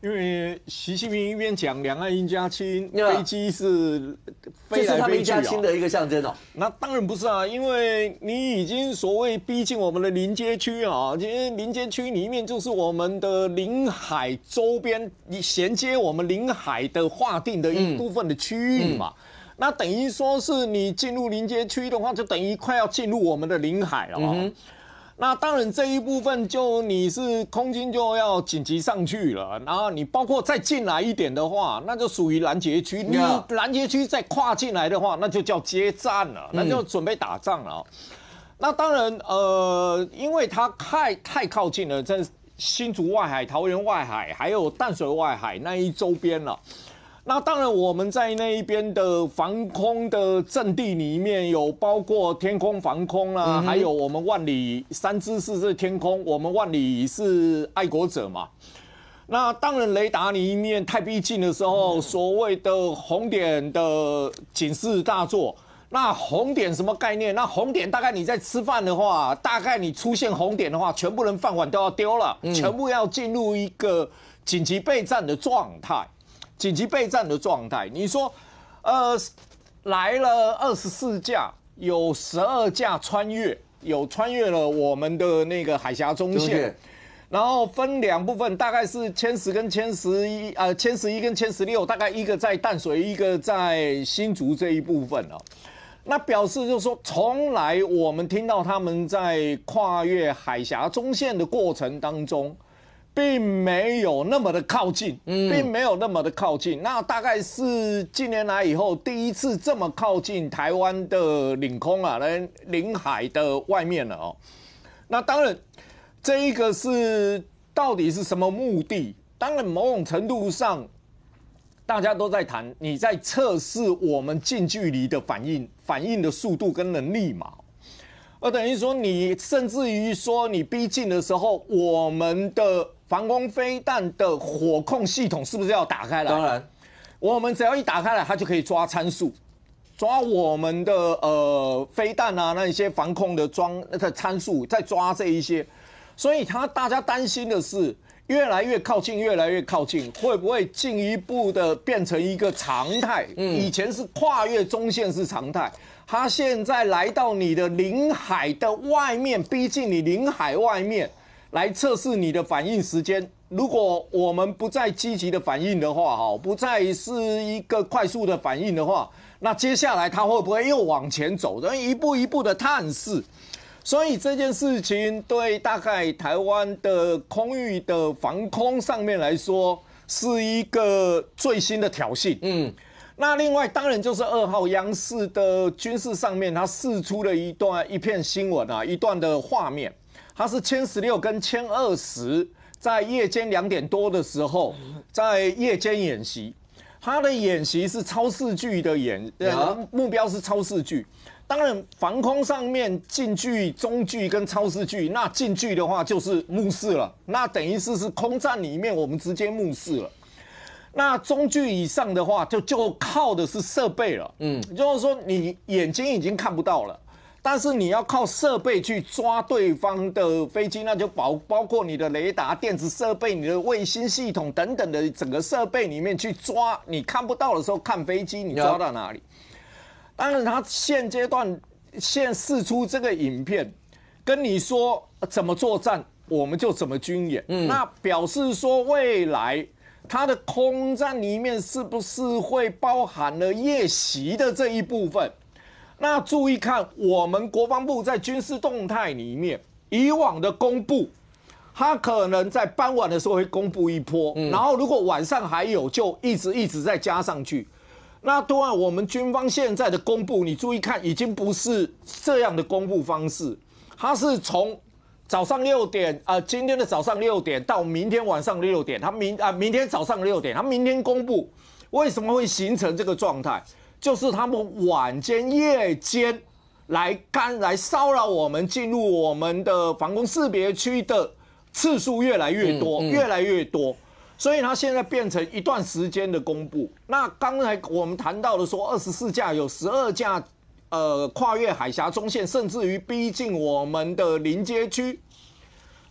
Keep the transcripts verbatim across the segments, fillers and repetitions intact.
因为习近平一边讲两岸一家亲，飞机是飞来飞去、啊、 这是他们一家亲的一个象征哦。 那当然不是啊，因为你已经所谓逼近我们的临街区啊，因为临街区里面就是我们的临海周边，你衔接我们临海的划定的一部分的区域嘛。嗯嗯那等于说是你进入临街区的话，就等于快要进入我们的领海了、哦。嗯那当然，这一部分就你是空军就要紧急上去了，然后你包括再进来一点的话，那就属于拦截区。你拦截区再跨进来的话，那就叫接战了，那就准备打仗了。嗯、那当然，呃，因为它太太靠近了，在新竹外海、桃园外海，还有淡水外海那一周边了。那当然，我们在那一边的防空的阵地里面有包括天空防空啦、啊，嗯、还有我们万里三支是是天空，我们万里是爱国者嘛。那当然，雷达里面太逼近的时候，所谓的红点的警示大作。那红点什么概念？那红点大概你在吃饭的话，大概你出现红点的话，全部人饭碗都要丢了，嗯、全部要进入一个紧急备战的状态。紧急备战的状态，你说，呃，来了二十四架，有十二架穿越，有穿越了我们的那个海峡中线，然后分两部分，大概是歼十跟歼十一，呃，歼十一跟歼十六，大概一个在淡水，一个在新竹这一部分哦。那表示就是说，从来我们听到他们在跨越海峡中线的过程当中。并没有那么的靠近，并没有那么的靠近。那大概是近年来以后第一次这么靠近台湾的领空啊，来领海的外面了哦。那当然，这一个是到底是什么目的？当然，某种程度上，大家都在谈，你在测试我们近距离的反应、反应的速度跟能力嘛。而等于说，你甚至于说，你逼近的时候，我们的防空飞弹的火控系统是不是要打开来？ 当然， 我们只要一打开来，它就可以抓参数，抓我们的呃飞弹啊那一些防控的装那个参数，再抓这一些。所以他大家担心的是，越来越靠近，越来越靠近，会不会进一步的变成一个常态？嗯，以前是跨越中线是常态。他现在来到你的领海的外面，逼近你领海外面，来测试你的反应时间。如果我们不再积极的反应的话，哈，不再是一个快速的反应的话，那接下来他会不会又往前走？然后一步一步的探视。所以这件事情对大概台湾的空域的防空上面来说，是一个最新的挑衅。嗯。那另外当然就是二号央视的军事上面，它释出了一段一片新闻啊，一段的画面，它是歼十六跟歼二十在夜间两点多的时候，在夜间演习，它的演习是超视距的演，呃，目标是超视距。当然防空上面近距、中距跟超视距，那近距的话就是目视了，那等于是是空战里面我们直接目视了。那中距以上的话，就就靠的是设备了，嗯，就是说你眼睛已经看不到了，但是你要靠设备去抓对方的飞机，那就包包括你的雷达、电子设备、你的卫星系统等等的整个设备里面去抓，你看不到的时候看飞机，你抓到哪里？当然，他现阶段现释出这个影片，跟你说怎么作战，我们就怎么军演，嗯，那表示说未来。它的空战里面是不是会包含了夜袭的这一部分？那注意看，我们国防部在军事动态里面以往的公布，它可能在傍晚的时候会公布一波，嗯、然后如果晚上还有，就一直一直再加上去。那当然，我们军方现在的公布，你注意看，已经不是这样的公布方式，它是从。早上六点，呃，今天的早上六点到明天晚上六点，他明啊、呃、明天早上六点，他明天公布，为什么会形成这个状态？就是他们晚间、夜间来干来骚扰我们，进入我们的防空识别区的次数越来越多，嗯嗯、越来越多，所以他现在变成一段时间的公布。那刚才我们谈到的说，二十四架有十二架。呃，跨越海峡中线，甚至于逼近我们的临街区。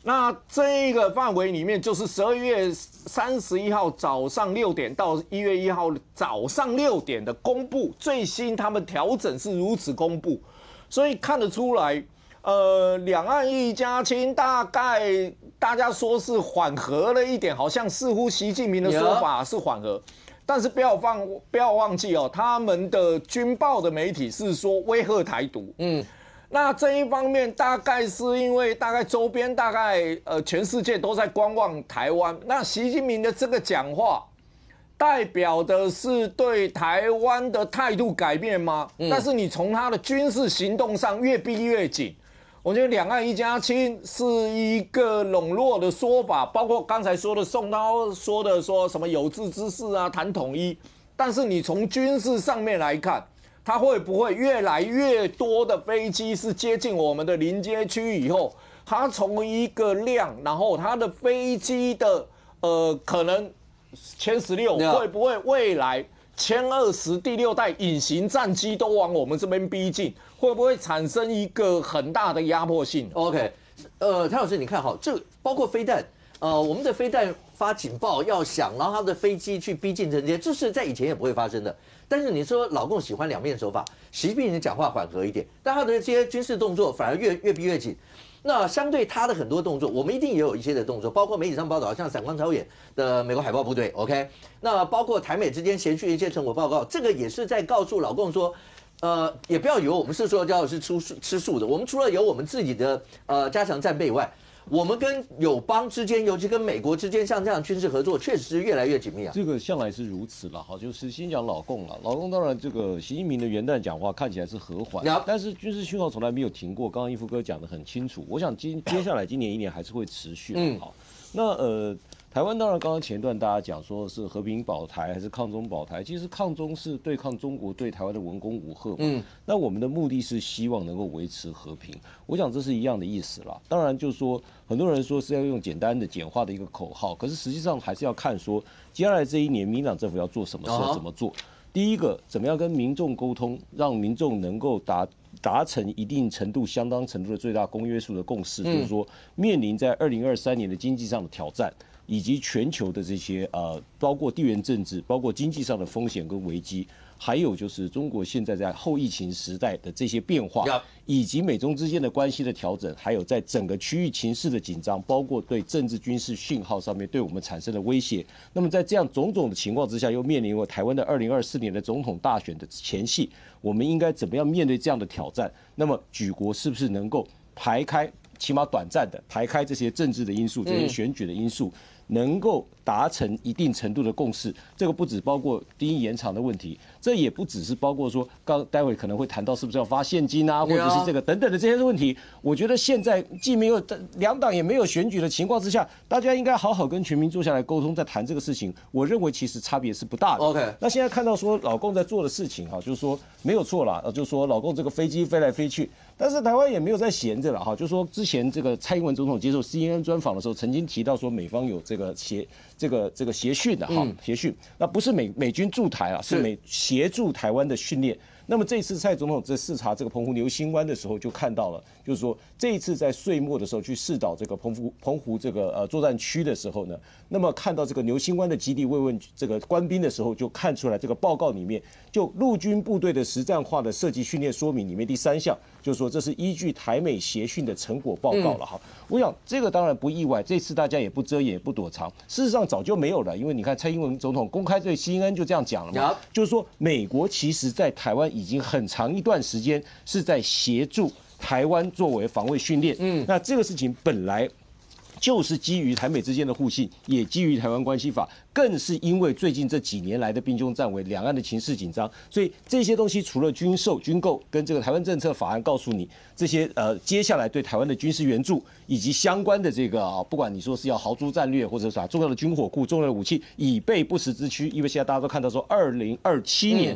那这一个范围里面，就是十二月三十一号早上六点到一月一号早上六点的公布，最新他们调整是如此公布，所以看得出来，呃，两岸一家亲，大概大家说是缓和了一点，好像似乎习近平的说法是缓和，但是不要忘不要忘记哦，他们的军报的媒体是说威吓台独，嗯。那这一方面大概是因为大概周边大概呃全世界都在观望台湾，那习近平的这个讲话代表的是对台湾的态度改变吗？嗯、但是你从他的军事行动上越逼越紧，我觉得两岸一家亲是一个笼络的说法，包括刚才说的宋涛说的说什么有志之士啊谈统一，但是你从军事上面来看。它会不会越来越多的飞机是接近我们的临街区以后，它从一个量，然后它的飞机的呃可能歼十六会不会未来歼二十第六代隐形战机都往我们这边逼近，会不会产生一个很大的压迫性 ？OK， 呃，谭老师，你看好这包括飞弹，呃，我们的飞弹发警报要响，然后它的飞机去逼近这些，这是在以前也不会发生的。但是你说老共喜欢两面手法，习近平讲话缓和一点，但他的这些军事动作反而越越逼越紧。那相对他的很多动作，我们一定也有一些的动作，包括媒体上报道，像闪光超远的美国海豹部队 ，OK， 那包括台美之间衔续的一些成果报告，这个也是在告诉老共说，呃，也不要以为我们是说要是吃素吃素的，我们除了有我们自己的呃加强战备以外。我们跟友邦之间，尤其跟美国之间，像这样军事合作，确实是越来越紧密啊。 这个向来是如此了，哈，就是先讲老共了。老共当然，这个习近平的元旦讲话看起来是和缓，但是军事讯号从来没有停过。刚刚一夫哥讲得很清楚，我想今接下来今年一年还是会持续。嗯，好，那呃。台湾当然，刚刚前段大家讲说是和平保台还是抗中保台，其实抗中是对抗中国对台湾的文攻武吓嘛。嗯，那我们的目的是希望能够维持和平，我想这是一样的意思啦。当然就是说，很多人说是要用简单的简化的一个口号，可是实际上还是要看说接下来这一年民进党政府要做什么事，要怎么做。第一个，怎么样跟民众沟通，让民众能够达达成一定程度、相当程度的最大公约数的共识，就是说面临在二零二三年的经济上的挑战。以及全球的这些呃，包括地缘政治、包括经济上的风险跟危机，还有就是中国现在在后疫情时代的这些变化，以及美中之间的关系的调整，还有在整个区域情势的紧张，包括对政治军事讯号上面对我们产生的威胁。那么在这样种种的情况之下，又面临了台湾的二零二四年的总统大选的前夕，我们应该怎么样面对这样的挑战？那么举国是不是能够排开，起码短暂的排开这些政治的因素、这些选举的因素？能够达成一定程度的共识，这个不只包括第一延长的问题，这也不只是包括说，刚待会可能会谈到是不是要发现金啊，或者是这个等等的这些问题。我觉得现在既没有两党也没有选举的情况之下，大家应该好好跟全民坐下来沟通，再谈这个事情。我认为其实差别是不大的。 OK， 那现在看到说老共在做的事情哈，就是说没有错啦，就是说老共这个飞机飞来飞去，但是台湾也没有在闲着了哈，就是说之前这个蔡英文总统接受 C N N 专访的时候，曾经提到说美方有这个协这个这个协训的哈，协训，那不是美美军驻台啊，是美协助台湾的训练。那么这一次蔡总统在视察这个澎湖牛心湾的时候，就看到了，就是说这一次在岁末的时候去视导这个澎湖澎湖这个呃作战区的时候呢，那么看到这个牛心湾的基地慰问这个官兵的时候，就看出来这个报告里面，就陆军部队的实战化的射击训练说明里面第三项，就是说这是依据台美协训的成果报告了哈。我想这个当然不意外，这次大家也不遮掩也不躲藏，事实上早就没有了，因为你看蔡英文总统公开对 C N N 就这样讲了嘛，就是说美国其实在台湾已经很长一段时间是在协助台湾作为防卫训练，嗯，那这个事情本来就是基于台美之间的互信，也基于台湾关系法，更是因为最近这几年来的兵凶战危，两岸的情势紧张，所以这些东西除了军售、军购跟这个台湾政策法案告诉你这些呃接下来对台湾的军事援助以及相关的这个啊，不管你说是要豪猪战略或者是啥重要的军火库、重要的武器以备不时之需，因为现在大家都看到说二零二七年。嗯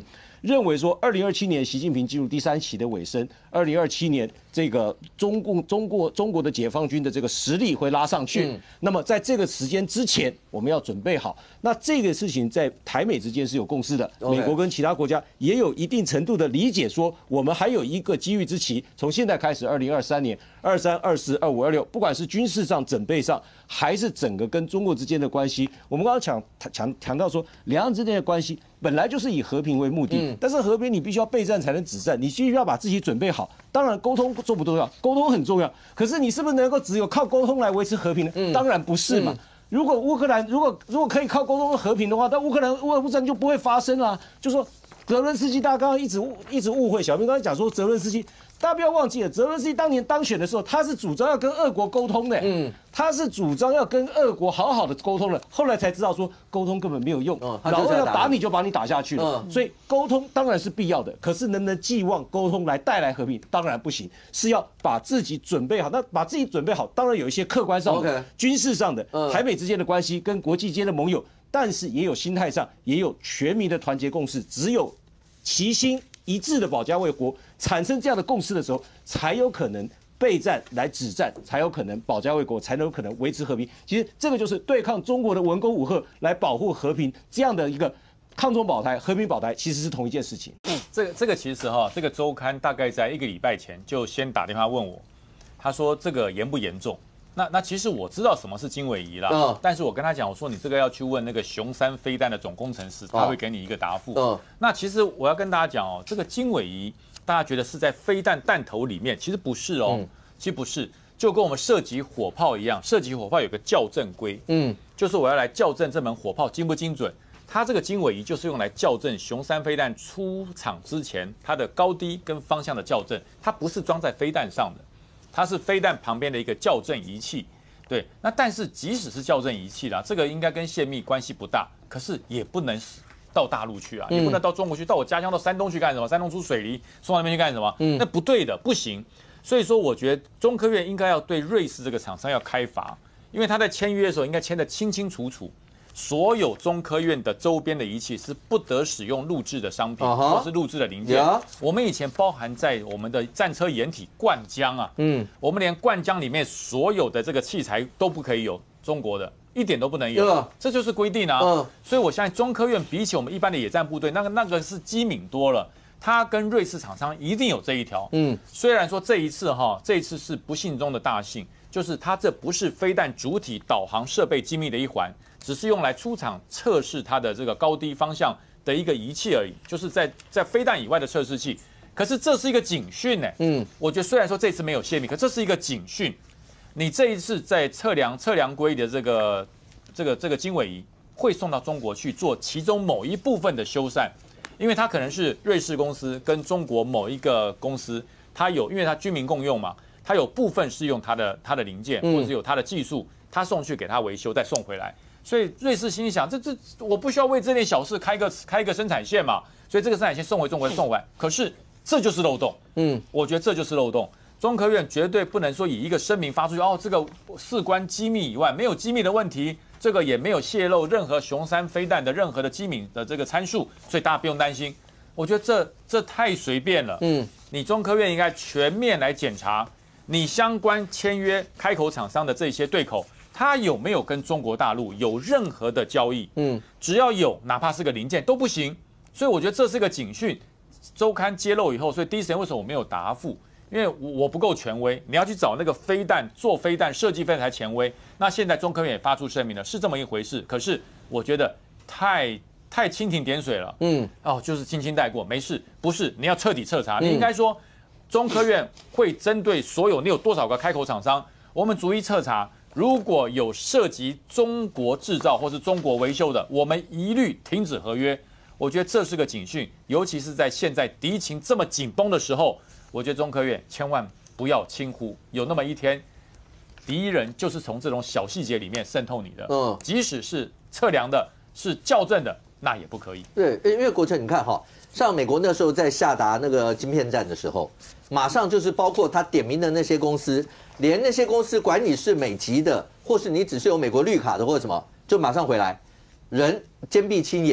认为说二零二七年习近平进入第三期的尾声，二零二七年这个中共中国中国的解放军的这个实力会拉上去。嗯、那么在这个时间之前，我们要准备好。那这个事情在台美之间是有共识的， Okay. 美国跟其他国家也有一定程度的理解，说我们还有一个机遇之期，从现在开始，二零二三年、二三、二四、二五、二六，不管是军事上、准备上，还是整个跟中国之间的关系，我们刚刚强强强调说，两岸之间的关系本来就是以和平为目的，嗯、但是和平你必须要备战才能止战，你必须要把自己准备好。当然，沟通重不重要？沟通很重要，可是你是不是能够只有靠沟通来维持和平呢？嗯、当然不是嘛。嗯如果乌克兰如果如果可以靠沟通和平的话，那乌克兰乌俄战就不会发生啊。就说泽伦斯基，大家刚刚一直一直误会，小明刚才讲说泽伦斯基，大家不要忘记了，泽伦斯基当年当选的时候，他是主张要跟俄国沟通的，嗯，他是主张要跟俄国好好的沟通的，后来才知道说沟通根本没有用，嗯、老二要打你就把你打下去了，嗯、所以沟通当然是必要的，可是能不能寄望沟通来带来和平，当然不行，是要把自己准备好。那把自己准备好，当然有一些客观上的、okay. 军事上的、台美之间的关系跟国际间的盟友，但是也有心态上，也有全民的团结共识，只有齐心一致的保家卫国，产生这样的共识的时候，才有可能备战来止战，才有可能保家卫国，才能有可能维持和平。其实这个就是对抗中国的文攻武吓，来保护和平这样的一个抗中保台、和平保台，其实是同一件事情。 这个这个其实哈，这个周刊大概在一个礼拜前就先打电话问我，他说这个严不严重？那那其实我知道什么是经纬仪啦，嗯、但是我跟他讲，我说你这个要去问那个雄三飞弹的总工程师，他会给你一个答复。嗯、那其实我要跟大家讲哦，这个经纬仪大家觉得是在飞弹弹头里面，其实不是哦，嗯、其实不是，就跟我们射击火炮一样，射击火炮有个校正规，嗯，就是我要来校正这门火炮精不精准。它这个经纬仪就是用来校正雄三飞弹出厂之前它的高低跟方向的校正，它不是装在飞弹上的。它是飞弹旁边的一个校正仪器，对。那但是即使是校正仪器啦，这个应该跟泄密关系不大，可是也不能到大陆去啊，也不能到中国去，到我家乡到山东去干什么？山东出水泥送到那边去干什么？嗯，那不对的，不行。所以说，我觉得中科院应该要对瑞士这个厂商要开罚，因为他在签约的时候应该签得清清楚楚。所有中科院的周边的仪器是不得使用录制的商品， uh-huh. 或是录制的零件。Yeah. 我们以前包含在我们的战车掩体灌浆啊，嗯，我们连灌浆里面所有的这个器材都不可以有中国的，一点都不能有， yeah. 这就是规定啊。Uh. 所以我相信中科院比起我们一般的野战部队，那个那个是机敏多了。它跟瑞士厂商一定有这一条，嗯，虽然说这一次哈，这一次是不幸中的大幸，就是它这不是飞弹主体导航设备机密的一环。只是用来出厂测试它的这个高低方向的一个仪器而已，就是在在飞弹以外的测试器。可是这是一个警讯呢，嗯，我觉得虽然说这次没有泄密，可这是一个警讯。你这一次在测量测量规的这个这个这个经纬仪会送到中国去做其中某一部分的修缮，因为它可能是瑞士公司跟中国某一个公司，它有因为它军民共用嘛，它有部分是用它的它的零件或者是有它的技术，它送去给它维修再送回来。所以瑞士心想，这这我不需要为这点小事开个开一个生产线嘛，所以这个生产线送回中国送回来，可是这就是漏洞，嗯，我觉得这就是漏洞。中科院绝对不能说以一个声明发出去，哦，这个事关机密以外，没有机密的问题，这个也没有泄露任何雄三飞弹的任何的机密的这个参数，所以大家不用担心。我觉得这这太随便了，嗯，你中科院应该全面来检查你相关签约开口厂商的这些对口。他有没有跟中国大陆有任何的交易？嗯，只要有，哪怕是个零件都不行。所以我觉得这是个警讯。周刊揭露以后，所以第一时间为什么我没有答复？因为我不够权威，你要去找那个飞弹做飞弹设计飞弹才权威。那现在中科院也发出声明了，是这么一回事。可是我觉得太太蜻蜓点水了。嗯，哦，就是轻轻带过，没事。不是，你要彻底彻查。你应该说，中科院会针对所有你有多少个开口厂商，我们逐一彻查。如果有涉及中国制造或是中国维修的，我们一律停止合约。我觉得这是个警讯，尤其是在现在敌情这么紧绷的时候，我觉得中科院千万不要轻忽。有那么一天，敌人就是从这种小细节里面渗透你的。嗯，即使是测量的、是校正的，那也不可以。 对，因为国成，你看哈，像美国那时候在下达那个晶片战的时候，马上就是包括他点名的那些公司。连那些公司管你是美籍的，或是你只是有美国绿卡的，或者什么，就马上回来，人坚壁清野。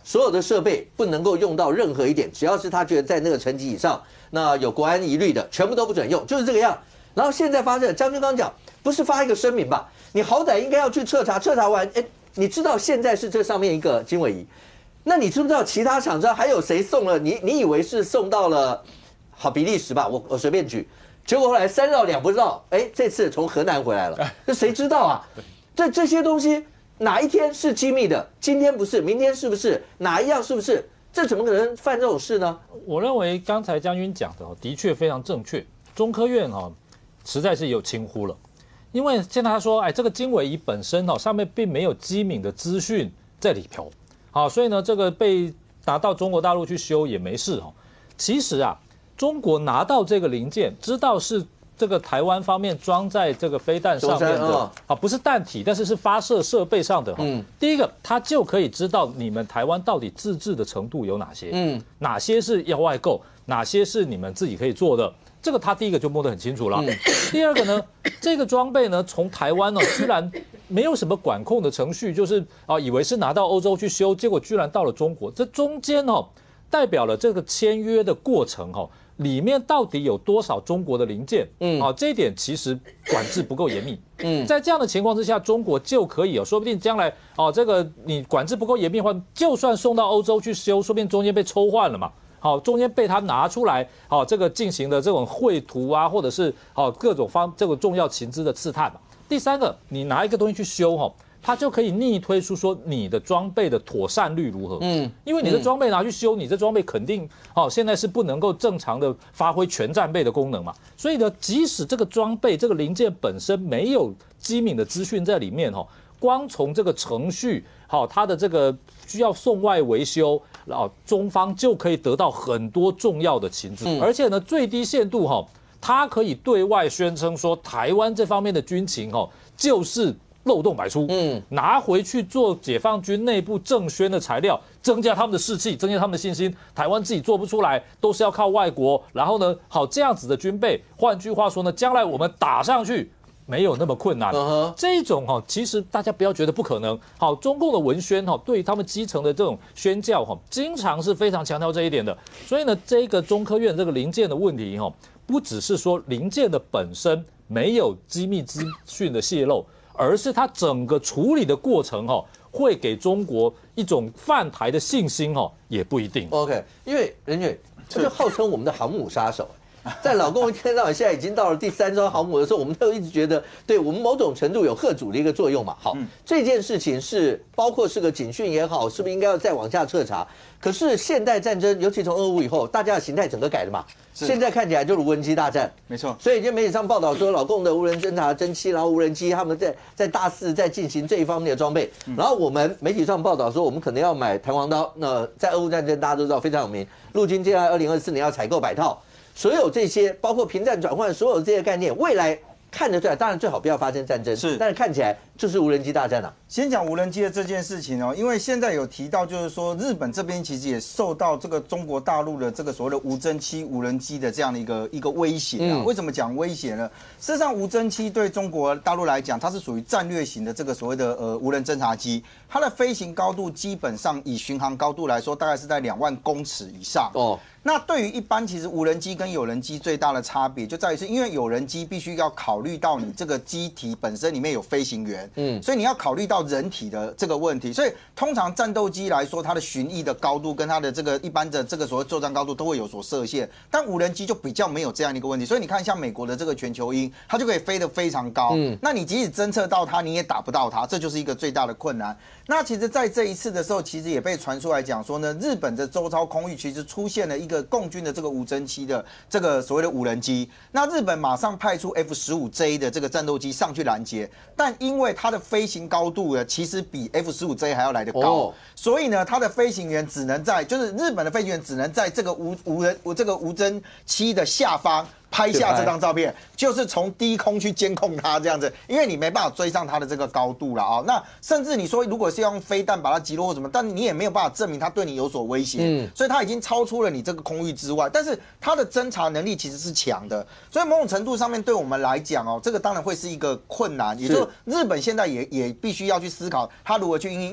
所有的设备不能够用到任何一点，只要是他觉得在那个层级以上，那有国安疑虑的，全部都不准用，就是这个样。然后现在发生，将军刚讲，不是发一个声明吧？你好歹应该要去彻查，彻查完，哎，你知道现在是这上面一个经纬仪，那你知不知道其他厂商还有谁送了？你你以为是送到了好比利时吧？我我随便举，结果后来三绕两不绕，哎，这次从河南回来了，那谁知道啊？这这些东西哪一天是机密的？今天不是，明天是不是？哪一样是不是？这怎么可能犯这种事呢？ 我认为刚才将军讲的的确非常正确，中科院哈实在是有轻忽了，因为现在他说，哎，这个经纬仪本身哦上面并没有机敏的资讯在里头，好，所以呢这个被拿到中国大陆去修也没事哈。其实啊，中国拿到这个零件，知道是这个台湾方面装在这个飞弹上面的啊，不是弹体，但是是发射设备上的哈。嗯，第一个，他就可以知道你们台湾到底自制的程度有哪些，嗯，哪些是要外购，哪些是你们自己可以做的。这个他第一个就摸得很清楚了。嗯、第二个呢，这个装备呢，从台湾呢、哦，居然没有什么管控的程序，就是啊，以为是拿到欧洲去修，结果居然到了中国。这中间哦，代表了这个签约的过程哦，里面到底有多少中国的零件？嗯，啊，这一点其实管制不够严密。嗯，在这样的情况之下，中国就可以哦，说不定将来哦，这个你管制不够严密的话，就算送到欧洲去修，说不定中间被抽换了嘛。好，中间被他拿出来，好，这个进行的这种绘图啊，或者是好各种方这个重要情资的刺探嘛。第三个，你拿一个东西去修哈，它就可以逆推出说你的装备的妥善率如何。嗯，因为你的装备拿去修，你这装备肯定好，现在是不能够正常的发挥全战备的功能嘛。所以呢，即使这个装备这个零件本身没有机敏的资讯在里面哈，光从这个程序好，它的这个需要送外维修。哦，中方就可以得到很多重要的情资，嗯、而且呢，最低限度哈、哦，它可以对外宣称说，台湾这方面的军情哈、哦，就是漏洞百出，嗯，拿回去做解放军内部政宣的材料，增加他们的士气，增加他们的信心。台湾自己做不出来，都是要靠外国。然后呢，好这样子的军备，换句话说呢，将来我们打上去。没有那么困难， uh-huh. 这种哈，其实大家不要觉得不可能。好，中共的文宣哈，对于他们基层的这种宣教哈，经常是非常强调这一点的。所以呢，这个中科院这个零件的问题哈，不只是说零件的本身没有机密资讯的泄露，而是它整个处理的过程哈，会给中国一种犯台的信心哈，也不一定。 OK， 因为任俊，这就号称我们的航母杀手。在老共一天到晚现在已经到了第三艘航母的时候，我们都一直觉得，对我们某种程度有吓阻的一个作用嘛。好，嗯、这件事情是包括是个警讯也好，是不是应该要再往下彻查？可是现代战争，尤其从俄乌以后，大家的形态整个改了嘛。现在看起来就是无人机大战， 没错。 所以今天媒体上报道说，老共的无人侦察侦七，然后无人机他们在在大肆在进行这一方面的装备。嗯、然后我们媒体上报道说，我们可能要买弹簧刀。那在俄乌战争大家都知道非常有名，陆军接下来二零二四年要采购百套。所有这些，包括平战转换，所有这些概念，未来看得出来，当然最好不要发生战争，是，但是看起来就是无人机大战啊。 先讲无人机的这件事情哦，因为现在有提到，就是说日本这边其实也受到这个中国大陆的这个所谓的无侦七无人机的这样的一个一个威胁啊。嗯、为什么讲威胁呢？事实上，无侦七对中国大陆来讲，它是属于战略型的这个所谓的呃无人侦察机，它的飞行高度基本上以巡航高度来说，大概是在两万公尺以上哦。那对于一般其实无人机跟有人机最大的差别就在于是，因为有人机必须要考虑到你这个机体本身里面有飞行员，嗯，所以你要考虑到人体的这个问题。所以通常战斗机来说，它的巡弋的高度跟它的这个一般的这个所谓作战高度都会有所设限，但无人机就比较没有这样的一个问题。所以你看，像美国的这个全球鹰，它就可以飞得非常高，嗯，那你即使侦测到它，你也打不到它，这就是一个最大的困难。那其实，在这一次的时候，其实也被传出来讲说呢，日本的周遭空域其实出现了一个共军的这个无侦七的这个所谓的无人机。那日本马上派出 F 十五 J 的这个战斗机上去拦截，但因为它的飞行高度呢，其实比 F 十五 J 还要来得高，哦、所以呢，它的飞行员只能在，就是日本的飞行员只能在这个无无人这个无侦七的下方。拍下这张照片，就是从低空去监控它这样子，因为你没办法追上它的这个高度了啊。那甚至你说，如果是用飞弹把它击落或什么，但你也没有办法证明它对你有所威胁，嗯，所以它已经超出了你这个空域之外。但是它的侦查能力其实是强的，所以某种程度上面对我们来讲哦，这个当然会是一个困难，也就是日本现在也也必须要去思考它如何去应应，因为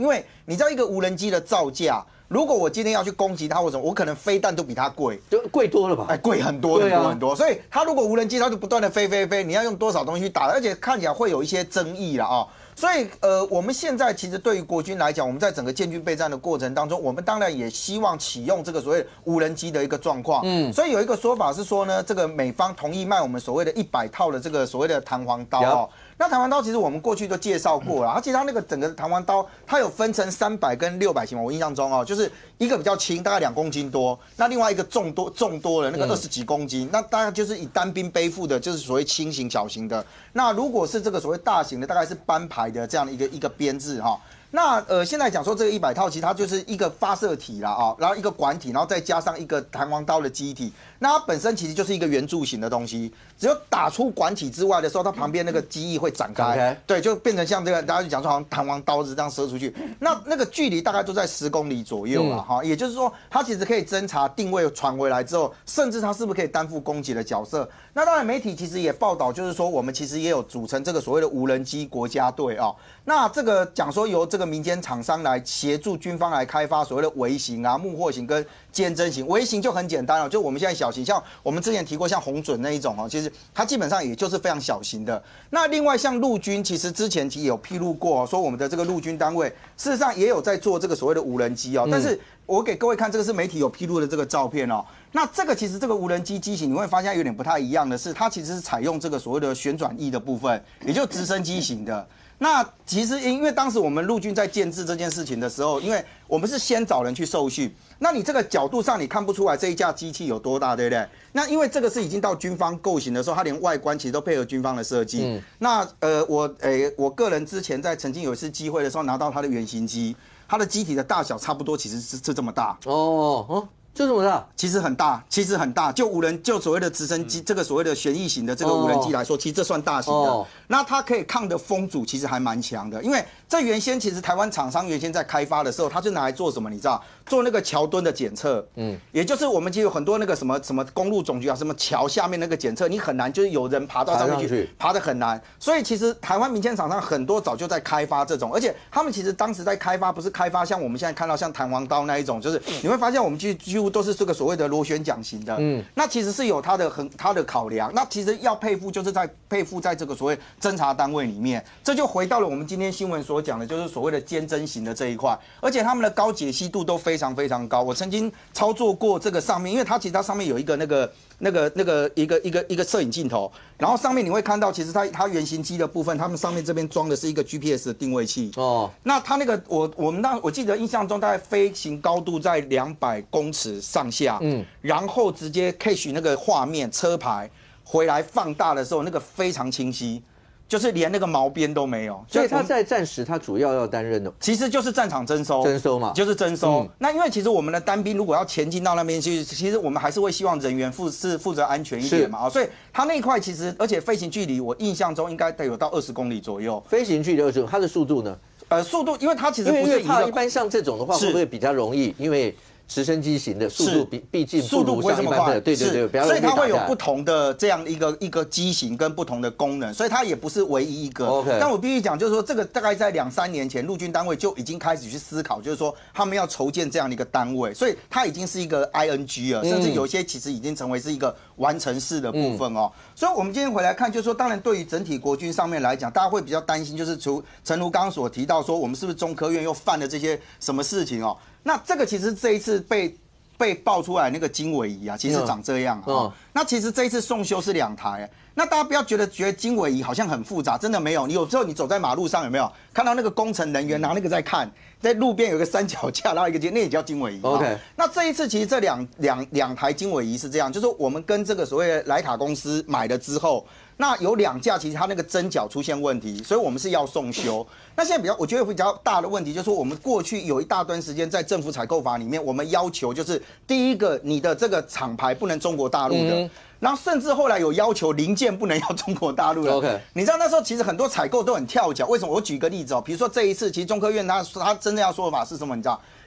你知道一个无人机的造价，如果我今天要去攻击它或什么，我可能飞弹都比它贵， 就贵多了吧？ 哎，贵很多很多很多。所以它如果无人机，它就不断的飞飞飞，你要用多少东西去打，而且看起来会有一些争议了啊。所以，呃，我们现在其实对于国军来讲，我们在整个建军备战的过程当中，我们当然也希望启用这个所谓无人机的一个状况。嗯，所以有一个说法是说呢，这个美方同意卖我们所谓的一百套的这个所谓的弹簧刀哦。那弹簧刀其实我们过去都介绍过了，而且它那个整个弹簧刀，它有分成三百跟六百型嘛，我印象中哦，就是一个比较轻，大概两公斤多，那另外一个重多重多的那个二十几公斤，那大概就是以单兵背负的，就是所谓轻型小型的。那如果是这个所谓大型的，大概是班排的这样的一个一个编制哈。那呃，现在讲说这个一百套，其实它就是一个发射体啦啊，然后一个管体，然后再加上一个弹簧刀的机体。那它本身其实就是一个圆柱形的东西，只有打出管体之外的时候，它旁边那个机翼会展开， okay. 对，就变成像这个，大家就讲说好像弹簧刀子这样射出去。那那个距离大概都在十公里左右了哈、嗯，也就是说，它其实可以侦察定位传回来之后，甚至它是不是可以担负攻击的角色。那当然，媒体其实也报道，就是说我们其实也有组成这个所谓的无人机国家队啊。那这个讲说由这个民间厂商来协助军方来开发所谓的微型啊、木货型跟尖针型。微型就很简单了，就我们现在小型，像我们之前提过像红准那一种哦，其实它基本上也就是非常小型的。那另外像陆军，其实之前其实有披露过、哦，说我们的这个陆军单位事实上也有在做这个所谓的无人机哦，但是我给各位看这个是媒体有披露的这个照片哦。那这个其实这个无人机机型你会发现有点不太一样的是，它其实是采用这个所谓的旋转翼的部分，也就直升机型的。那其实因为当时我们陆军在建制这件事情的时候，因为我们是先找人去受训，那你这个角度上你看不出来这一架机器有多大，对不对？那因为这个是已经到军方构型的时候，它连外观其实都配合军方的设计。嗯、那呃，我诶、欸，我个人之前在曾经有一次机会的时候拿到它的原型机，它的机体的大小差不多其实是是这么大。 哦哦。就这么大， 其实很大，其实很大。就无人，就所谓的直升机，嗯、这个所谓的旋翼型的这个无人机来说，哦、其实这算大型的。哦、那它可以抗的风阻其实还蛮强的，因为这原先其实台湾厂商原先在开发的时候，它是拿来做什么？你知道，做那个桥墩的检测。嗯，也就是我们其实有很多那个什么什么公路总局啊，什么桥下面那个检测，你很难就是有人爬到上面去，去爬得很难。所以其实台湾民间厂商很多早就在开发这种，而且他们其实当时在开发，不是开发像我们现在看到像弹簧刀那一种，就是你会发现我们几几乎都是这个所谓的螺旋桨型的，嗯，那其实是有它的很它的考量，那其实要配付就是在配付在这个所谓侦察单位里面，这就回到了我们今天新闻所讲的，就是所谓的尖针型的这一块，而且他们的高解析度都非常非常高。我曾经操作过这个上面，因为它其实它上面有一个那个那个那个一个一个一个摄影镜头，然后上面你会看到，其实它它原型机的部分，他们上面这边装的是一个 G P S 的定位器哦。那它那个我我们那我记得印象中大概飞行高度在两百公尺上下。嗯，然后直接 catch 那个画面车牌回来放大的时候，那个非常清晰，就是连那个毛边都没有。 所以他在战时，他主要要担任的， 其实就是战场征收， 征收嘛， 就是征收。嗯、那因为其实我们的单兵如果要前进到那边去，其实我们还是会希望人员负是负责安全一点嘛啊，所以他那一块其实，而且飞行距离我印象中应该得有到二十公里左右。 飞行距离二十，它的速度呢？ 呃，速度，因为它其实不是它一般像这种的话，会不会比较容易？因为直升机型的速度比毕竟速度不会这么快， 对对对，不要所以它会有不同的这样一个一个机型跟不同的功能，所以它也不是唯一一个。 OK， 但我必须讲，就是说这个大概在两三年前，陆军单位就已经开始去思考，就是说他们要筹建这样的一个单位，所以它已经是一个 I N G 了，甚至有些其实已经成为是一个完成式的部分哦。嗯、所以我们今天回来看，就是说，当然对于整体国军上面来讲，大家会比较担心，就是除诚如刚刚所提到说，我们是不是中科院又犯了这些什么事情哦？那这个其实这一次被。被爆出来那个经纬仪啊，其实长这样啊、嗯哦。那其实这一次送修是两台，那大家不要觉得觉得经纬仪好像很复杂，真的没有。你有时候你走在马路上有没有看到那个工程人员拿那个在看，在路边有个三脚架，然后一个那也叫经纬仪。 OK，、哦、 那这一次其实这两两两台经纬仪是这样，就是我们跟这个所谓的莱卡公司买了之后。那有两架，其实它那个针脚出现问题，所以我们是要送修。那现在比较，我觉得比较大的问题就是说，我们过去有一大段时间在政府采购法里面，我们要求就是第一个，你的这个厂牌不能中国大陆的。嗯然后甚至后来有要求零件不能要中国大陆的。 OK， 你知道那时候其实很多采购都很跳脚，为什么？我举个例子哦，比如说这一次，其实中科院他他真的要说的法是什么？你知道？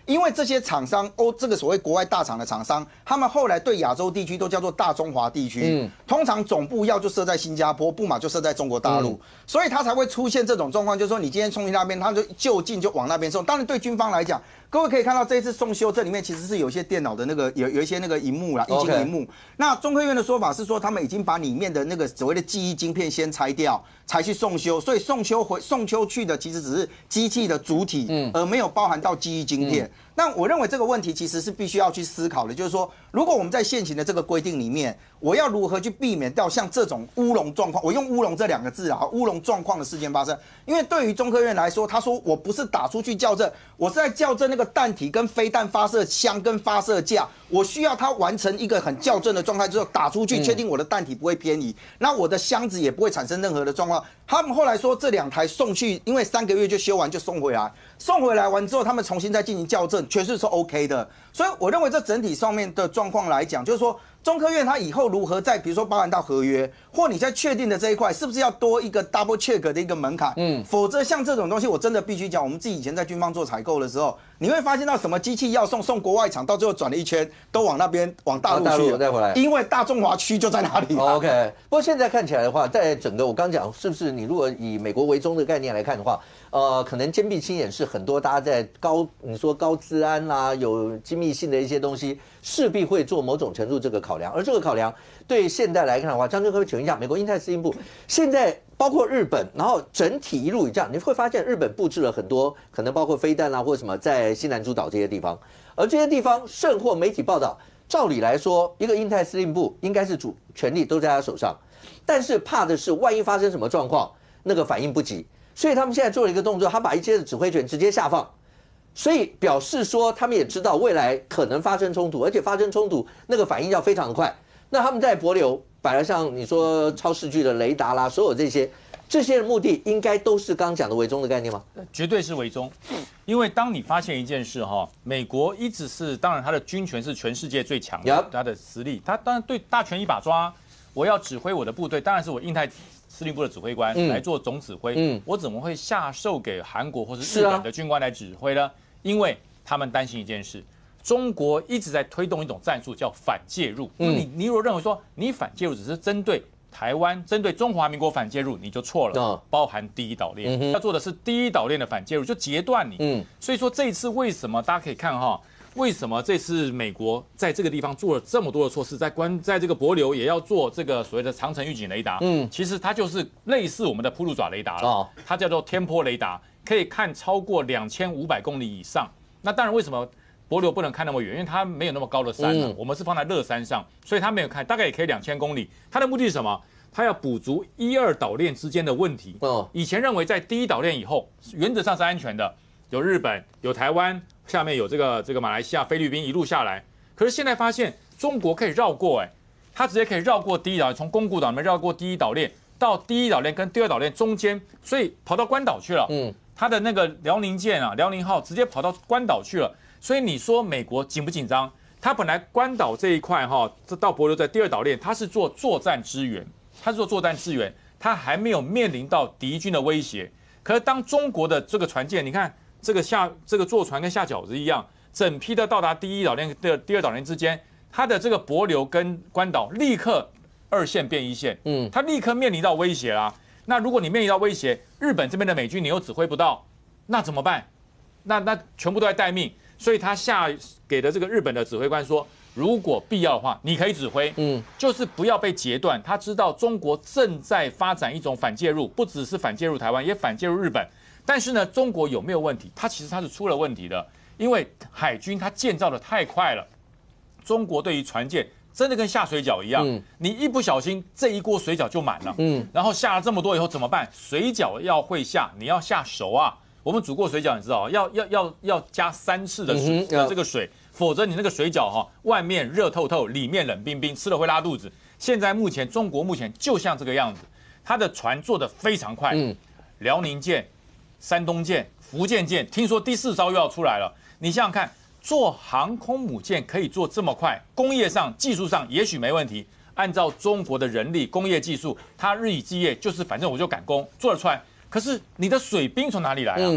因为这些厂商欧这个所谓国外大厂的厂商，他们后来对亚洲地区都叫做大中华地区，嗯，通常总部要就设在新加坡，不嘛就设在中国大陆，嗯、所以它才会出现这种状况，就是说你今天送去那边，他就就近就往那边送。当然对军方来讲，各位可以看到这一次送修，这里面其实是有一些电脑的那个有有一些那个荧幕啦，液晶荧幕。Okay. 那中科院的说法是说，他们已经把里面的那个所谓的记忆晶片先拆掉，才去送修，所以送修回送修去的其实只是机器的主体，嗯，而没有包含到记忆晶片。嗯，那我认为这个问题其实是必须要去思考的，就是说，如果我们在现行的这个规定里面，我要如何去避免掉像这种乌龙状况？我用乌龙这两个字啊，乌龙状况的事件发生。因为对于中科院来说，他说我不是打出去校正，我是在校正那个弹体跟飞弹发射箱跟发射架，我需要它完成一个很校正的状态之后打出去，确定我的弹体不会偏移，那我的箱子也不会产生任何的状况。他们后来说这两台送去，因为三个月就修完就送回来，送回来完之后，他们重新再进行校正，确实是 OK 的。所以我认为这整体上面的状况来讲，就是说中科院它以后如何在比如说包含到合约，或你在确定的这一块，是不是要多一个 double check 的一个门槛？嗯，否则像这种东西，我真的必须讲，我们自己以前在军方做采购的时候，你会发现到什么机器要送送国外厂，到最后转了一圈，都往那边往大陆去了， 再回来， 因为大中华区就在那里、啊。 OK， 不过现在看起来的话，在整个我刚讲，是不是你如果以美国为宗的概念来看的话，呃，可能坚壁清野是很多大家在高你说高资安啦、啊，有机密性的一些东西，势必会做某种程度这个考量，而这个考量对现代来看的话，张正科请问一下，美国印太司令部现在包括日本，然后整体一路这样，你会发现日本布置了很多可能包括飞弹啊或者什么在西南诸岛这些地方，而这些地方甚或媒体报道，照理来说，一个印太司令部应该是主权力都在他手上，但是怕的是万一发生什么状况，那个反应不及。所以他们现在做了一个动作，他把一些的指挥权直接下放，所以表示说他们也知道未来可能发生冲突，而且发生冲突那个反应要非常的快。那他们在帛琉摆了像你说超视距的雷达啦，所有这些这些的目的，应该都是刚讲的围中的概念吗？ 绝对是围中，因为当你发现一件事哈，美国一直是当然它的军权是全世界最强的，它的实力，它当然对大权一把抓，我要指挥我的部队，当然是我印太司令部的指挥官来做总指挥，嗯、我怎么会下授给韩国或是日本的军官来指挥呢？啊、因为他们担心一件事，中国一直在推动一种战术叫反介入。嗯、你你如果认为说你反介入只是针对台湾、针对中华民国反介入，你就错了。哦、包含第一岛链，嗯、要做的是第一岛链的反介入，就截断你。嗯、所以说这一次为什么大家可以看哈？为什么这次美国在这个地方做了这么多的措施，在关在这个帛琉也要做这个所谓的长程预警雷达？嗯，其实它就是类似我们的铺路爪雷达了，哦、它叫做天波雷达，可以看超过两千五百公里以上。那当然，为什么帛琉不能看那么远？因为它没有那么高的山了，嗯、我们是放在乐山上，所以它没有看，大概也可以两千公里。它的目的是什么？它要补足一二岛链之间的问题。哦，以前认为在第一岛链以后，原则上是安全的，有日本，有台湾。下面有这个这个马来西亚、菲律宾一路下来，可是现在发现中国可以绕过，哎，它直接可以绕过第一岛链，从宫古岛里面绕过第一岛链，到第一岛链跟第二岛链中间，所以跑到关岛去了。嗯，它的那个辽宁舰啊，辽宁号直接跑到关岛去了。所以你说美国紧不紧张？它本来关岛这一块哈，这到帛琉在第二岛链，它是做作战支援，它是做作战支援，它还没有面临到敌军的威胁。可是当中国的这个船舰，你看。这个下这个坐船跟下饺子一样，整批的到达第一岛链的第二岛链之间，它的这个帛琉跟关岛立刻二线变一线，嗯，它立刻面临到威胁啦。那如果你面临到威胁，日本这边的美军你又指挥不到，那怎么办？那那全部都在待命。所以他下给的这个日本的指挥官说，如果必要的话，你可以指挥，嗯，就是不要被截断。他知道中国正在发展一种反介入，不只是反介入台湾，也反介入日本。但是呢，中国有没有问题？它其实它是出了问题的，因为海军它建造的太快了。中国对于船舰真的跟下水饺一样，嗯、你一不小心这一锅水饺就满了，嗯，然后下了这么多以后怎么办？水饺要会下，你要下熟啊。我们煮过水饺，你知道，要要要要加三次的水、嗯、这个水，否则你那个水饺哈，外面热透透，里面冷冰冰，吃了会拉肚子。现在目前中国目前就像这个样子，它的船做得非常快，嗯、辽宁舰。山东舰、福建舰，听说第四艘又要出来了。你想想看，做航空母舰可以做这么快，工业上、技术上也许没问题。按照中国的人力、工业技术，它日以继夜，就是反正我就赶工做得出来。可是你的水兵从哪里来啊？嗯、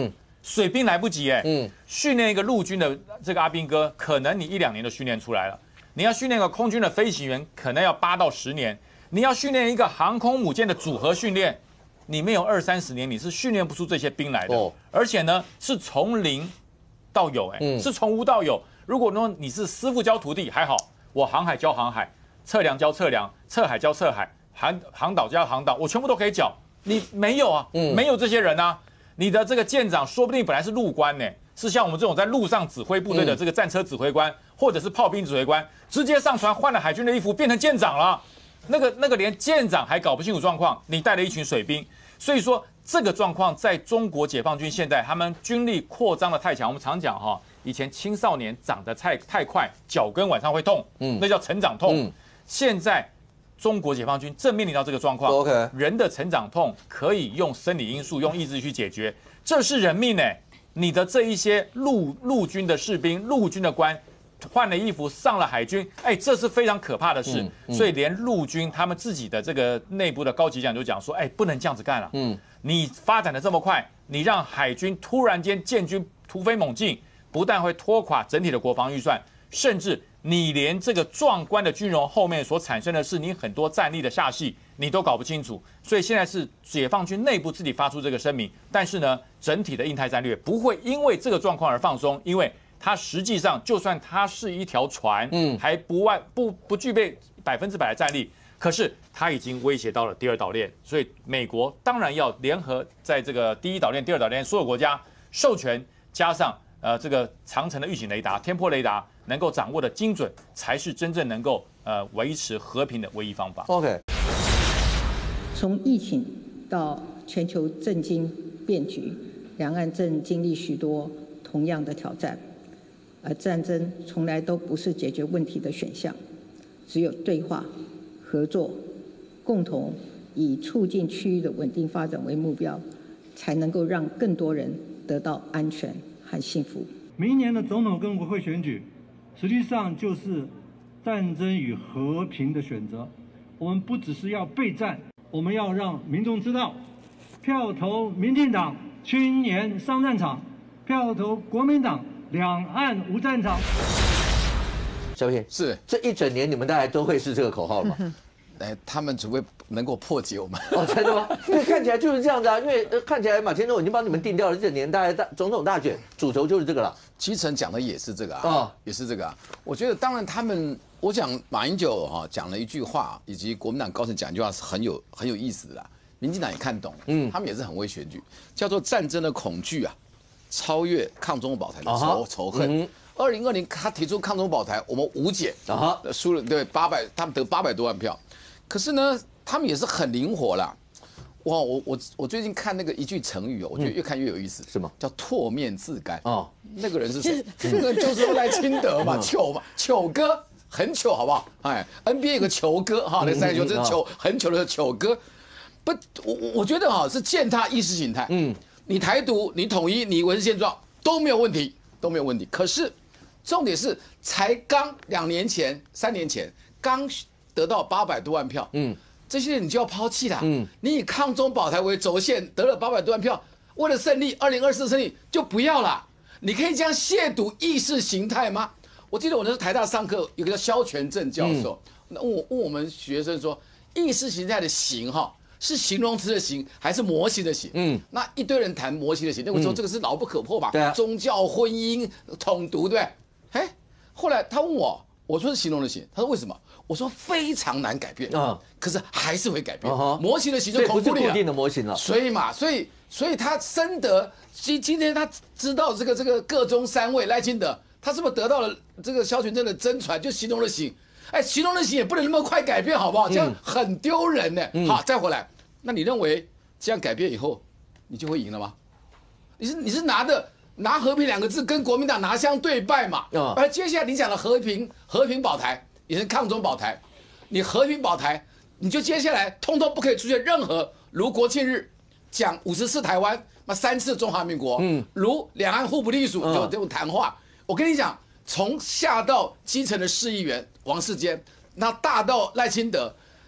水兵来不及哎，嗯，训练一个陆军的这个阿兵哥，可能你一两年就训练出来了。你要训练一个空军的飞行员，可能要八到十年。你要训练一个航空母舰的组合训练，你没有二三十年，你是训练不出这些兵来的。哦，而且呢，是从零到有，哎，嗯，是从无到有。如果说你是师傅教徒弟，还好，我航海教航海，测量教测量，测海教测海，航航导教航导，我全部都可以教。你没有啊，嗯，没有这些人啊。你的这个舰长说不定本来是陆官呢，是像我们这种在路上指挥部队的这个战车指挥官，或者是炮兵指挥官，直接上船换了海军的衣服变成舰长了。那个那个连舰长还搞不清楚状况，你带了一群水兵，所以说这个状况在中国解放军现在他们军力扩张的太强。我们常讲哈，以前青少年长得太太快，脚跟晚上会痛，嗯，那叫成长痛。嗯，现在中国解放军正面临到这个状况。OK， 人的成长痛可以用生理因素、用意志去解决，这是人命哎！你的这一些陆陆军的士兵、陆军的官换了衣服上了海军，哎，这是非常可怕的事。嗯嗯、所以连陆军他们自己的这个内部的高级将就讲说，哎，不能这样子干了。嗯，你发展的这么快，你让海军突然间建军突飞猛进，不但会拖垮整体的国防预算，甚至你连这个壮观的军容后面所产生的是你很多战力的下戏，你都搞不清楚。所以现在是解放军内部自己发出这个声明，但是呢，整体的印太战略不会因为这个状况而放松，因为它实际上就算它是一条船，嗯，还不外不不具备百分之百的战力，可是它已经威胁到了第二岛链，所以美国当然要联合在这个第一岛链、第二岛链所有国家授权，加上呃这个长程的预警雷达、天波雷达能够掌握的精准，才是真正能够呃维持和平的唯一方法。 OK， 从疫情到全球政经变局，两岸正经历许多同样的挑战。而战争从来都不是解决问题的选项，只有对话、合作，共同以促进区域的稳定发展为目标，才能够让更多人得到安全和幸福。 明年的总统跟国会选举，实际上就是战争与和平的选择。我们不只是要备战，我们要让民众知道，票投民进党，青年上战场；票投国民党，两岸无战场。 小平是这一整年你们大概都会是这个口号吗？ 哎，他们只会能够破解我们。 哦，真的吗？因为看起来就是这样子啊，因为看起来马前总已经帮你们定掉了这年代大总统大选主轴就是这个了。 基层讲的也是这个啊，哦、也是这个啊。我觉得当然他们，我讲马英九哈讲了一句话，以及国民党高层讲一句话是很有很有意思的啦。民进党也看懂了，嗯，他们也是很会选举，叫做战争的恐惧啊。超越抗中保台的仇仇恨。二零二零他提出抗中保台，我们无解啊，输了对八百，他们得八百多万票。可是呢，他们也是很灵活啦。哇，我我我最近看那个一句成语哦，我觉得越看越有意思， 是吗？ 叫唾面自干哦。那个人是谁？那个人就是赖清德嘛，糗嘛，糗哥很糗，好不好？哎 ，N B A 有个球哥哈，那三球这糗很糗的糗哥。不，我我觉得哈是践踏意识形态。嗯。你台独，你统一，你维持现状都没有问题，都没有问题。可是，重点是才刚两年前、三年前刚得到八百多万票，嗯，这些人你就要抛弃了，嗯，你以抗中保台为轴线，得了八百多万票，为了胜利，二零二四胜利就不要了。你可以这样亵渎意识形态吗？我记得我那时候台大上课，有个叫萧全正教授，那问我问我们学生说，意识形态的形哈。是形容词的形还是模型的形？嗯，那一堆人谈模型的形，那我说这个是牢不可破吧？对啊，宗教、婚姻、统独，对不对？哎，后来他问我，我说是形容的形，他说为什么？我说非常难改变啊，可是还是会改变。模型的形就不是固定的模型了。 所以嘛，所以所以他深得今今天他知道这个这个个中三位赖清德，他是不是得到了这个萧全正的真传，就形容的形？哎，形容的形也不能那么快改变，好不好？这样很丢人呢。嗯、好，再回来，那你认为这样改变以后，你就会赢了吗？你是你是拿的拿和平两个字跟国民党拿相对拜嘛？哦、而接下来你讲的和平和平保台也是抗中保台，你和平保台，你就接下来通通不可以出现任何如国庆日讲五十次台湾，那三次中华民国，嗯，如两岸互不隶属就这种谈话。我跟你讲。从下到基层的市议员王世坚，那大到赖清德，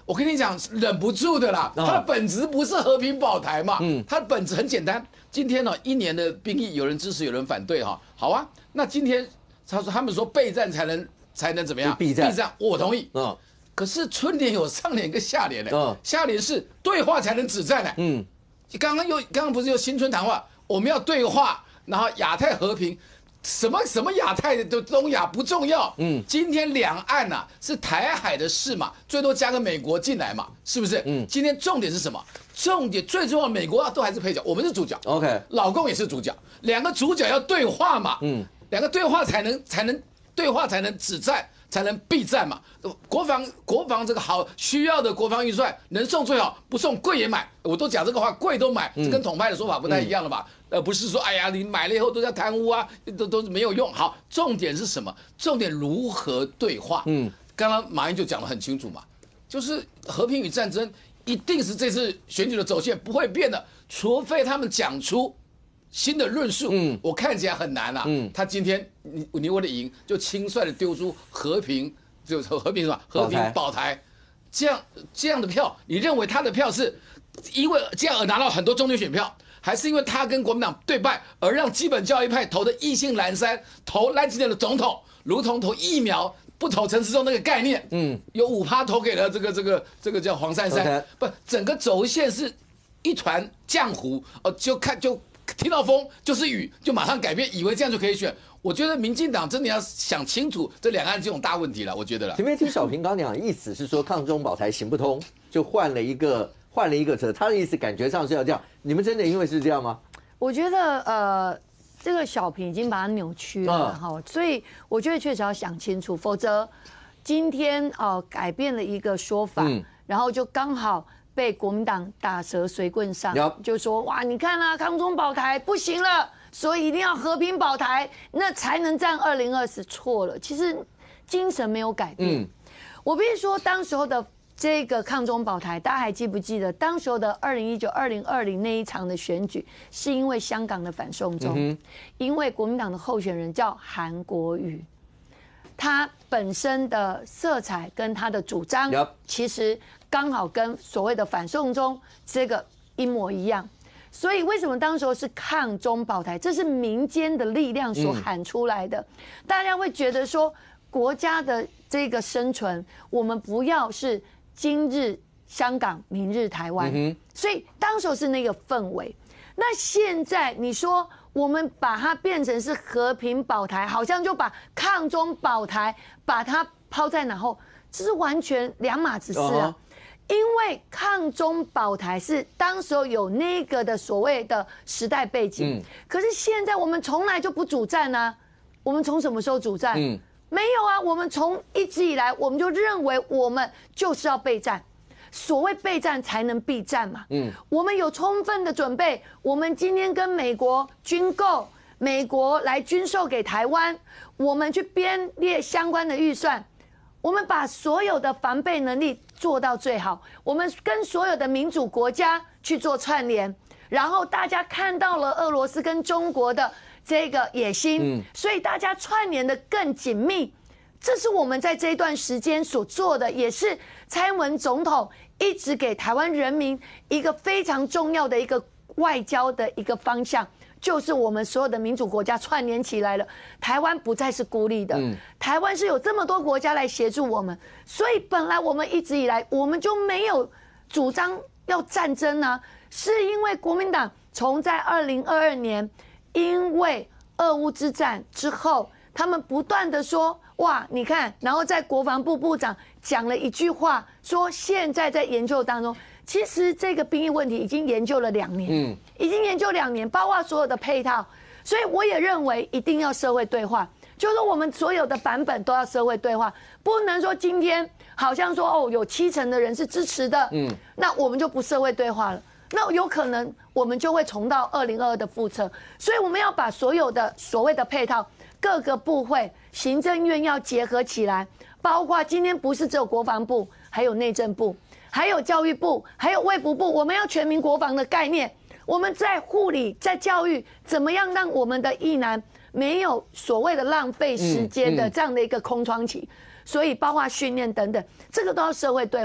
我跟你讲，忍不住的啦。它的本质不是和平保台嘛，嗯，它的本质很简单。今天呢，一年的兵役，有人支持，有人反对哈。好啊，那今天他说他们说备战才能才能怎么样？ 避战，避战，我同意。嗯，可是春联有上联跟下联呢。嗯，下联是对话才能止战呢。嗯，刚刚又刚刚不是有新春谈话，我们要对话，然后亚太和平。什么什么亚太的东亚不重要，嗯，今天两岸呐、啊、是台海的事嘛，最多加个美国进来嘛，是不是？嗯，今天重点是什么？重点最重要，美国都还是配角，我们是主角 ，OK， 老共也是主角，两个主角要对话嘛，嗯，两个对话才能才能对话才能止战，才能避战嘛。国防国防这个好需要的国防预算能送最好，不送贵也买，我都讲这个话，贵都买，这跟统派的说法不太一样了吧？嗯呃，不是说，哎呀，你买了以后都要贪污啊，都都没有用。好，重点是什么？重点如何对话？嗯，刚刚马英就讲得很清楚嘛，就是和平与战争一定是这次选举的走线，不会变的，除非他们讲出新的论述。嗯，我看起来很难啊。嗯，他今天你你为了赢，就轻率的丢出和平，就和平什么和平保台，这样这样的票，你认为他的票是因为这样而拿到很多中间选票？还是因为他跟国民党对败，而让基本教育派投的意兴阑珊，投赖清德的总统，如同投疫苗不投陈时中那个概念，嗯，有五趴投给了这个这个这个叫黄珊珊， okay. 不，整个轴线是一团浆糊，哦，就看就听到风就是雨，就马上改变，以为这样就可以选。我觉得民进党真的要想清楚这两岸这种大问题了，我觉得了。 前面听小平刚讲的意思是说抗中保台行不通，就换了一个。换了一个车，他的意思感觉上是要这样，你们真的因为是这样吗？ 我觉得呃，这个小平已经把它扭曲了哈、嗯，所以我觉得确实要想清楚，否则今天哦、呃、改变了一个说法，嗯、然后就刚好被国民党打蛇随棍上，就说哇，你看啊，抗中保台不行了，所以一定要和平保台，那才能战二零二四。错了，其实精神没有改变。嗯、我必须说，当时候的。这个抗中保台，大家还记不记得当时候的二零一九、二零二零那一场的选举，是因为香港的反送中，嗯、因为国民党的候选人叫韩国瑜，他本身的色彩跟他的主张，其实刚好跟所谓的反送中这个一模一样。所以为什么当时候是抗中保台？这是民间的力量所喊出来的，嗯、大家会觉得说，国家的这个生存，我们不要是。今日香港，明日台湾，嗯、所以当时是那个氛围。那现在你说我们把它变成是和平保台，好像就把抗中保台把它抛在脑后，这是完全两码子事啊。因为抗中保台是当时候有那个的所谓的时代背景，嗯、可是现在我们从来就不主战啊。我们从什么时候主战？嗯没有啊，我们从一直以来，我们就认为我们就是要备战，所谓备战才能避战嘛。嗯，我们有充分的准备，我们今天跟美国军购，美国来军售给台湾，我们去编列相关的预算，我们把所有的防备能力做到最好，我们跟所有的民主国家去做串联，然后大家看到了俄罗斯跟中国的。这个野心，嗯、所以大家串联的更紧密，这是我们在这一段时间所做的，也是蔡英文总统一直给台湾人民一个非常重要的一个外交的一个方向，就是我们所有的民主国家串联起来了，台湾不再是孤立的，嗯、台湾是有这么多国家来协助我们，所以本来我们一直以来我们就没有主张要战争啊，是因为国民党从在二零二二年。因为俄乌之战之后，他们不断的说哇，你看，然后在国防部部长讲了一句话，说现在在研究当中。其实这个兵役问题已经研究了两年，嗯，已经研究两年，包括所有的配套，所以我也认为一定要社会对话，就是我们所有的版本都要社会对话，不能说今天好像说哦有七成的人是支持的，嗯，那我们就不社会对话了。那有可能我们就会重蹈二零二二的覆辙，所以我们要把所有的所谓的配套，各个部会、行政院要结合起来，包括今天不是只有国防部，还有内政部，还有教育部，还有卫福部，我们要全民国防的概念。我们在护理、在教育，怎么样让我们的役男没有所谓的浪费时间的这样的一个空窗期？所以包括训练等等，这个都要社会对话。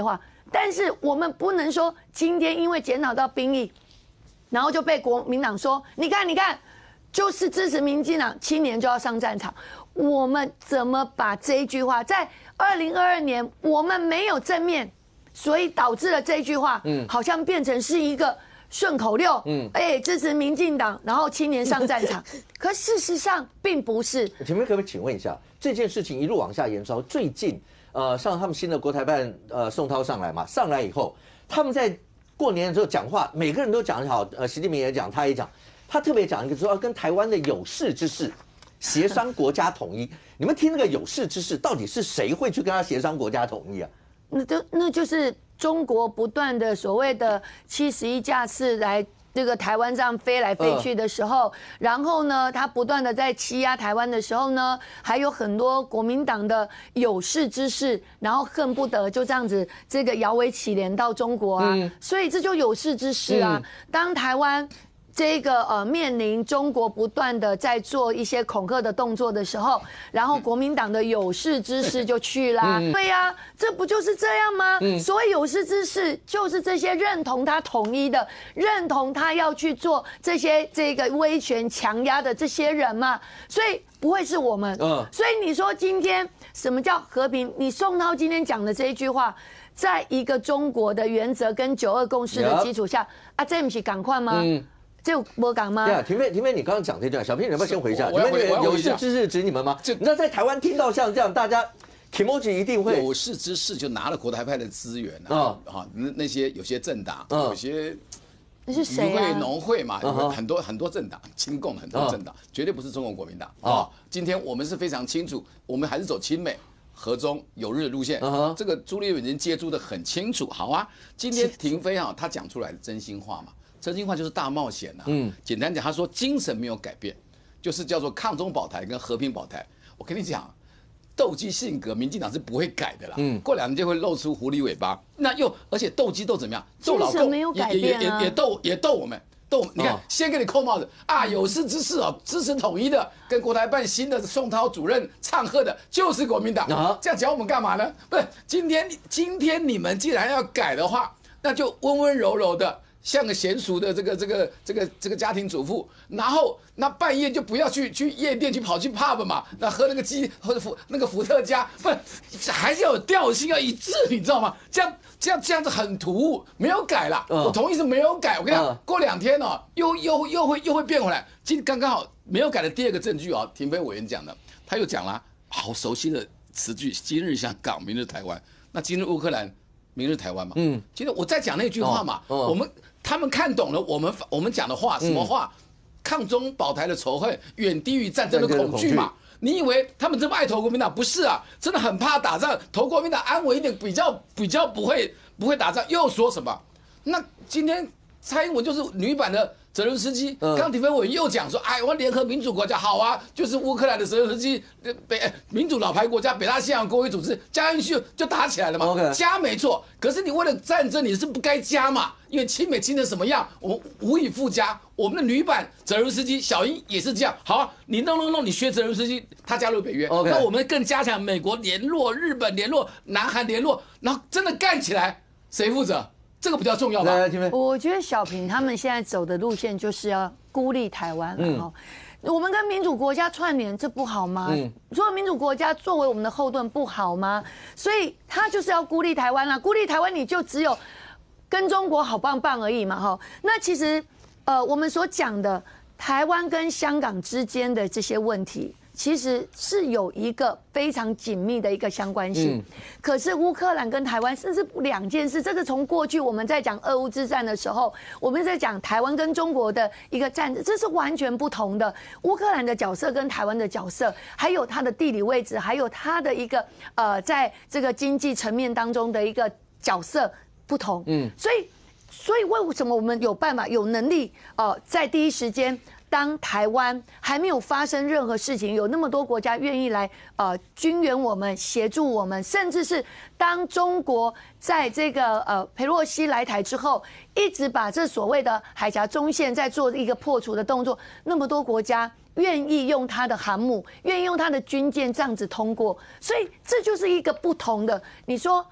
但是我们不能说今天因为检讨到兵役，然后就被国民党说，你看，你看，就是支持民进党，青年就要上战场。我们怎么把这一句话在二零二二年我们没有正面，所以导致了这句话，嗯，好像变成是一个顺口溜，嗯，哎，支持民进党，然后青年上战场。可事实上并不是。 前面可不可以请问一下，这件事情一路往下延烧，最近呃，像他们新的国台办呃宋涛上来嘛，上来以后，他们在过年的时候讲话，每个人都讲好，呃，习近平也讲，他也讲，他特别讲一个说要跟台湾的有事之士协商国家统一。你们听那个有事之士，到底是谁会去跟他协商国家统一啊？ 那就那就是中国不断的所谓的七十一架次来这个台湾这样飞来飞去的时候，然后呢，他不断的在欺压台湾的时候呢，还有很多国民党的有识之士，然后恨不得就这样子这个摇尾乞怜到中国啊，嗯、所以这就有识之士啊。嗯、当台湾这个呃面临中国不断的在做一些恐吓的动作的时候，然后国民党的有识之士就去啦，嗯、对呀、啊，这不就是这样吗？嗯、所谓有识之士就是这些认同他统一的，认同他要去做这些这个威权强压的这些人嘛，所以不会是我们。嗯，所以你说今天什么叫和平？你宋涛今天讲的这一句话，在一个中国的原则跟九二共识的基础下，啊，这不是赶快吗？嗯。这我讲吗？ 对啊，婷妹，婷妹，你刚刚讲这段，小平，你要不要先回一下？你们有识之士指你们吗？你知道在台湾听到像这样，大家 Kimoji 一定会有识之士就拿了国台派的资源啊，啊，那那些有些政党，有些那是谁啊？ 渔会农会嘛，很多很多政党，亲共很多政党，绝对不是中国国民党啊。今天我们是非常清楚，我们还是走亲美、和中、友日的路线。这个朱立伦已经接触的很清楚。好啊，今天廷飞啊，他讲出来的真心话嘛。真心话就是大冒险呐、啊。嗯，简单讲，他说精神没有改变，就是叫做抗中保台跟和平保台。我跟你讲，斗鸡性格，民进党是不会改的啦。嗯，过两年就会露出狐狸尾巴。那又而且斗鸡斗怎么样？斗老共也也也也斗也斗我们。斗你看，哦、先给你扣帽子啊！有识之士哦，支持统一的，跟国台办新的宋涛主任唱和的，就是国民党。啊、这样讲我们干嘛呢？不是，今天今天你们既然要改的话，那就温温柔柔的。像个娴熟的这个这个这个这个家庭主妇，然后那半夜就不要去去夜店去跑去 pub 嘛，那喝那个鸡或者伏那个伏特加，不还是要有调性要一致，你知道吗？这样这样这样子很突兀，没有改啦。嗯、我同意是没有改，我跟你讲，嗯、过两天哦，又又又会又会变回来。今刚刚好没有改的第二个证据哦，廷飞委员讲的，他又讲了好熟悉的词句：今日香港，明日台湾。那今日乌克兰，明日台湾嘛。嗯，今天我再讲那句话嘛，哦哦、我们。他们看懂了我们我们讲的话，什么话？嗯、抗中保台的仇恨远低于战争的恐惧嘛？你以为他们这么爱投国民党？不是啊，真的很怕打仗，投国民党安稳一点，比较比较不会不会打仗。又说什么？那今天蔡英文就是女版的泽伦斯基。刚刚廷飞委员又讲说，哎，我联合民主国家好啊，就是乌克兰的泽伦斯基，北民主老牌国家北大西洋公约组织加进去就打起来了嘛。Okay. 加没错，可是你为了战争，你是不该加嘛。因为亲美亲成什么样，我们无以复加。我们的女版泽伦斯基小英也是这样。好啊，你弄弄弄，你学泽伦斯基，他加入北约， okay. 那我们更加强美国联络、日本联络、南韩联络，然后真的干起来，谁负责？这个比较重要吧？ 我觉得小平他们现在走的路线就是要孤立台湾，嗯、哦。我们跟民主国家串联，这不好吗？嗯，所有民主国家作为我们的后盾，不好吗？所以他就是要孤立台湾啦，孤立台湾你就只有跟中国好棒棒而已嘛，哈。那其实，呃，我们所讲的台湾跟香港之间的这些问题，其实是有一个非常紧密的一个相关性。嗯、可是乌克兰跟台湾甚至两件事，这个从过去我们在讲俄乌之战的时候，我们在讲台湾跟中国的一个战争，这是完全不同的。乌克兰的角色跟台湾的角色，还有它的地理位置，还有它的一个呃，在这个经济层面当中的一个角色不同。嗯，所以，所以为什么我们有办法、有能力，呃，在第一时间？当台湾还没有发生任何事情，有那么多国家愿意来呃军援我们、协助我们，甚至是当中国在这个呃裴洛西来台之后，一直把这所谓的海峡中线在做一个破除的动作，那么多国家愿意用它的航母，愿意用它的军舰这样子通过，所以这就是一个不同的。你说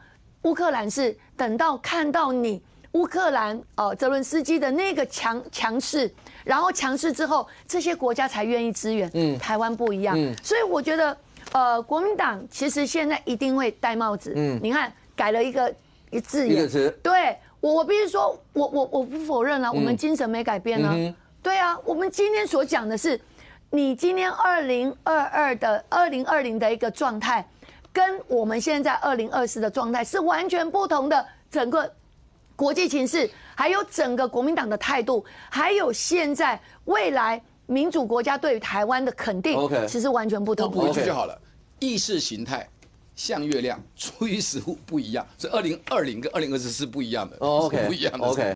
乌克兰是等到看到你乌克兰呃泽伦斯基的那个强强势，然后强势之后，这些国家才愿意支援。嗯，台湾不一样，嗯、所以我觉得呃国民党其实现在一定会戴帽子。嗯，你看改了一个一字眼， 一个词， 对我我必须说，我我我不否认啊，我们精神没改变啊。嗯、对啊，我们今天所讲的是，你今天二零二二的二零二零的一个状态。跟我们现在二零二四的状态是完全不同的，整个国际情势，还有整个国民党的态度，还有现在未来民主国家对于台湾的肯定， OK， 其实完全不同。 补一句就好了，意识形态像月亮，初一十五不一样，所以二零二零跟二零二四是不一样的， ，OK， 不一样的。 OK。